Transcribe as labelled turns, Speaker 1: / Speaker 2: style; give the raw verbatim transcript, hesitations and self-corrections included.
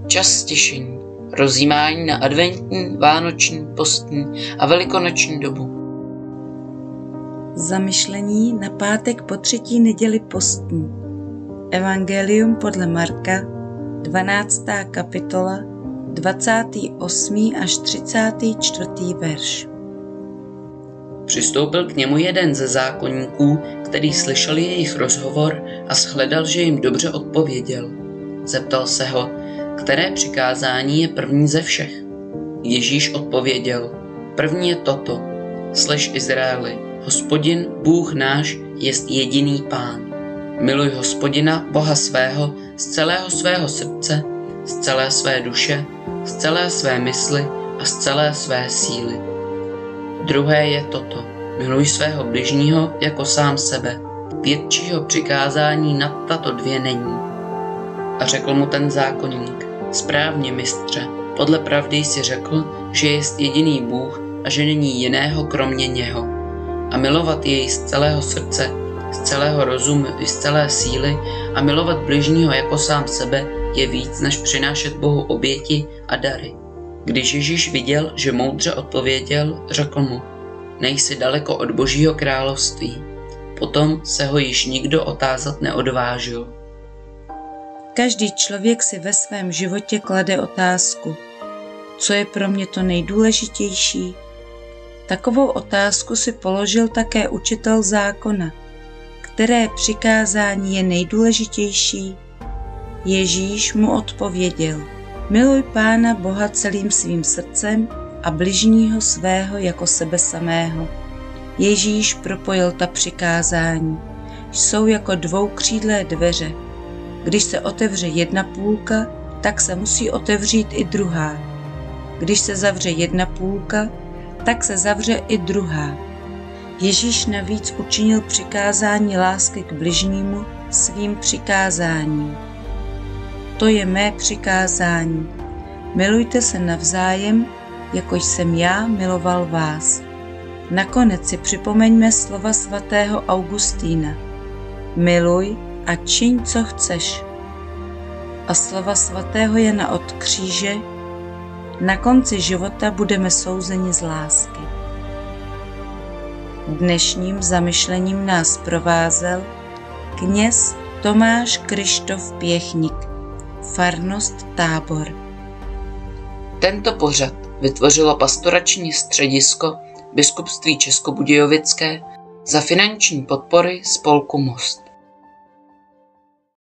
Speaker 1: čas stěšení, rozjímání na adventní, vánoční, postní a velikonoční dobu.
Speaker 2: Zamyšlení na pátek po třetí neděli postní. Evangelium podle Marka, dvanáctá kapitola, dvacátý osmý až třicátý čtvrtý verš.
Speaker 1: Přistoupil k němu jeden ze zákonníků, který slyšel jejich rozhovor a shledal, že jim dobře odpověděl. Zeptal se ho, které přikázání je první ze všech. Ježíš odpověděl, první je toto, slyš Izraeli, Hospodin, Bůh náš, jest jediný Pán. Miluj Hospodina, Boha svého, z celého svého srdce, z celé své duše, z celé své mysli a z celé své síly. Druhé je toto, miluj svého bližního jako sám sebe. Většího přikázání nad tato dvě není. A řekl mu ten zákonník, správně mistře, podle pravdy jsi řekl, že jest jediný Bůh a že není jiného kromě něho. A milovat jej z celého srdce, z celého rozumu i z celé síly a milovat bližního jako sám sebe je víc, než přinášet Bohu oběti a dary. Když Ježíš viděl, že moudře odpověděl, řekl mu, nejsi daleko od Božího království. Potom se ho již nikdo otázat neodvážil.
Speaker 2: Každý člověk si ve svém životě klade otázku, co je pro mě to nejdůležitější? Takovou otázku si položil také učitel zákona. Které přikázání je nejdůležitější? Ježíš mu odpověděl, miluj Pána Boha celým svým srdcem a bližního svého jako sebe samého. Ježíš propojil ta přikázání. Jsou jako dvoukřídlé dveře. Když se otevře jedna půlka, tak se musí otevřít i druhá. Když se zavře jedna půlka, tak se zavře i druhá. Ježíš navíc učinil přikázání lásky k bližnímu svým přikázáním. To je mé přikázání. Milujte se navzájem, jako jsem já miloval vás. Nakonec si připomeňme slova svatého Augustína. Miluj a čiň, co chceš. A slova svatého Jana od kříže. Na konci života budeme souzeni z lásky. Dnešním zamyšlením nás provázel kněz Tomáš Kryštof Pěchník, farnost Tábor.
Speaker 1: Tento pořad vytvořilo pastorační středisko Biskupství Českobudějovické za finanční podpory spolku Most.